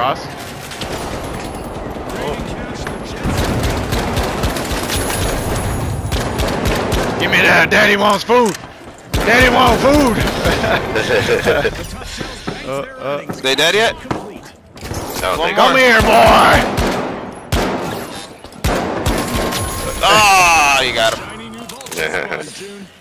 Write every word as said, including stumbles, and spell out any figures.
cross. Oh. Give me that. Daddy wants food. Daddy wants food. uh, uh. They dead yet? No, One Come more. here, boy. Ah, oh, you got him.